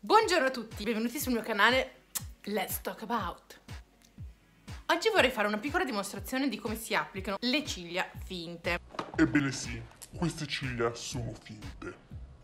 Buongiorno a tutti, benvenuti sul mio canale Let's Talk About. Oggi vorrei fare una piccola dimostrazione di come si applicano le ciglia finte. Ebbene sì, queste ciglia sono finte.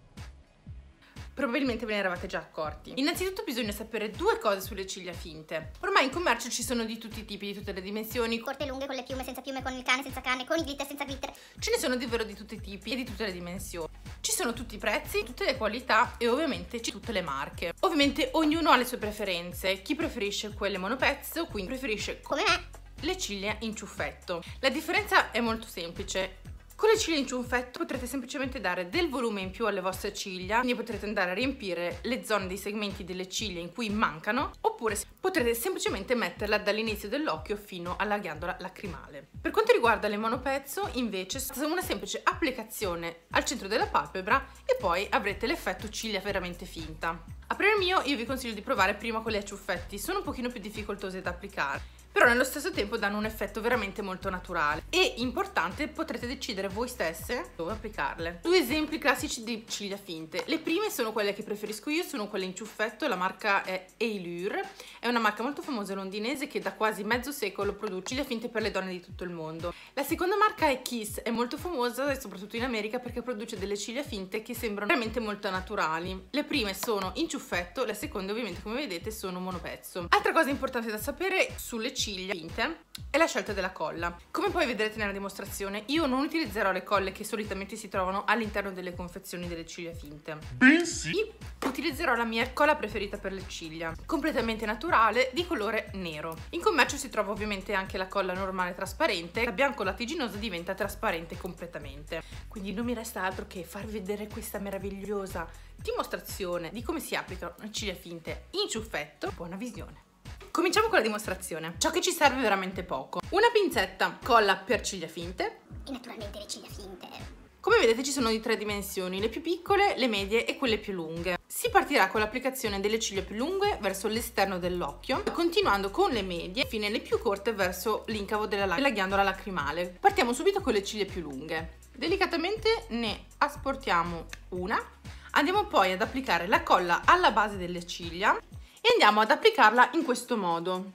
Probabilmente ve ne eravate già accorti. Innanzitutto bisogna sapere due cose sulle ciglia finte. Ormai in commercio ci sono di tutti i tipi, di tutte le dimensioni. Corte e lunghe, con le piume, senza piume, con il cane, senza cane, con i glitter, senza glitter. Ce ne sono davvero di tutti i tipi e di tutte le dimensioni. Ci sono tutti i prezzi, tutte le qualità e ovviamente tutte le marche. Ovviamente ognuno ha le sue preferenze. Chi preferisce quelle monopezzo, quindi preferisce Come me. le ciglia in ciuffetto. La differenza è molto semplice. Con le ciglia in ciuffetto potrete semplicemente dare del volume in più alle vostre ciglia, quindi potrete andare a riempire le zone dei segmenti delle ciglia in cui mancano, oppure potrete semplicemente metterla dall'inizio dell'occhio fino alla ghiandola lacrimale. Per quanto riguarda le monopezzo, invece, è una semplice applicazione al centro della palpebra e poi avrete l'effetto ciglia veramente finta. A parer mio, io vi consiglio di provare prima con le a ciuffetti, sono un pochino più difficoltose da applicare, però nello stesso tempo danno un effetto veramente molto naturale e importante, potrete decidere voi stesse dove applicarle. Due esempi classici di ciglia finte. Le prime sono quelle che preferisco io, sono quelle in ciuffetto, la marca è Allure, è una marca molto famosa londinese che da quasi mezzo secolo produce ciglia finte per le donne di tutto il mondo. La seconda marca è Kiss, è molto famosa soprattutto in America perché produce delle ciglia finte che sembrano veramente molto naturali. Le prime sono in ciuffetto, le seconde ovviamente come vedete sono monopezzo. Altra cosa importante da sapere sulle ciglia finte è la scelta della colla. Come poi vedrete nella dimostrazione, io non utilizzerò le colle che solitamente si trovano all'interno delle confezioni delle ciglia finte. Bensì, Utilizzerò la mia colla preferita per le ciglia, completamente naturale, di colore nero. In commercio si trova ovviamente anche la colla normale trasparente, la bianco lattiginosa diventa trasparente completamente. Quindi non mi resta altro che farvi vedere questa meravigliosa dimostrazione di come si applicano le ciglia finte in ciuffetto. Buona visione! Cominciamo con la dimostrazione. Ciò che ci serve è veramente poco. Una pinzetta, colla per ciglia finte. E naturalmente le ciglia finte. Come vedete ci sono di tre dimensioni, le più piccole, le medie e quelle più lunghe. Si partirà con l'applicazione delle ciglia più lunghe verso l'esterno dell'occhio, continuando con le medie, fine le più corte verso l'incavo della ghiandola lacrimale. Partiamo subito con le ciglia più lunghe. Delicatamente ne asportiamo una, andiamo poi ad applicare la colla alla base delle ciglia e andiamo ad applicarla in questo modo.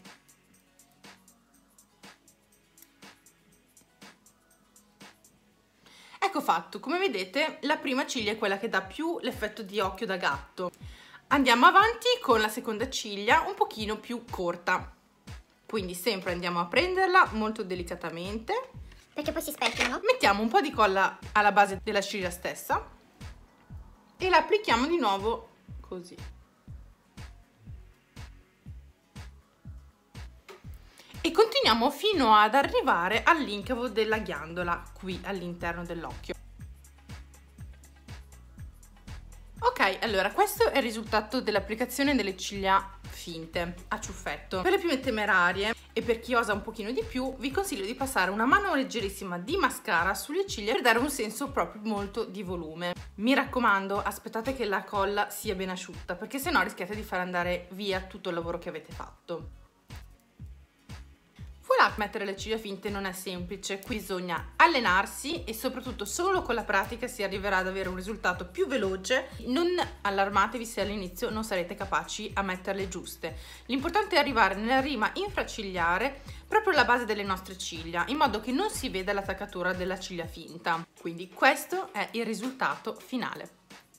Ecco fatto, come vedete la prima ciglia è quella che dà più l'effetto di occhio da gatto. Andiamo avanti con la seconda ciglia un pochino più corta, quindi sempre andiamo a prenderla molto delicatamente. Perché poi si specchiano. Mettiamo un po' di colla alla base della ciglia stessa e la applichiamo di nuovo così. E continuiamo fino ad arrivare all'incavo della ghiandola qui all'interno dell'occhio. Ok, allora questo è il risultato dell'applicazione delle ciglia finte a ciuffetto. Per le più temerarie e per chi osa un pochino di più vi consiglio di passare una mano leggerissima di mascara sulle ciglia per dare un senso proprio molto di volume. Mi raccomando, aspettate che la colla sia ben asciutta perché sennò rischiate di far andare via tutto il lavoro che avete fatto. Voilà, mettere le ciglia finte non è semplice, qui bisogna allenarsi e soprattutto solo con la pratica si arriverà ad avere un risultato più veloce. Non allarmatevi se all'inizio non sarete capaci a metterle giuste. L'importante è arrivare nella rima infracigliare proprio alla base delle nostre ciglia, in modo che non si veda l'attaccatura della ciglia finta. Quindi questo è il risultato finale.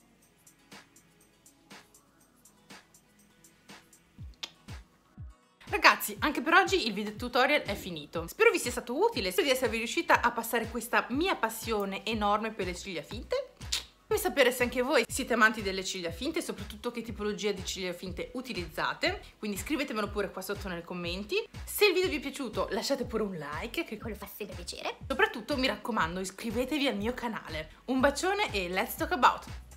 Ragazzi, anche per oggi il video tutorial è finito. Spero vi sia stato utile, spero di esservi riuscita a passare questa mia passione enorme per le ciglia finte. Fammi sapere se anche voi siete amanti delle ciglia finte e soprattutto che tipologia di ciglia finte utilizzate, quindi scrivetemelo pure qua sotto nei commenti. Se il video vi è piaciuto lasciate pure un like, che quello fa sempre piacere. Soprattutto mi raccomando iscrivetevi al mio canale. Un bacione e let's talk about!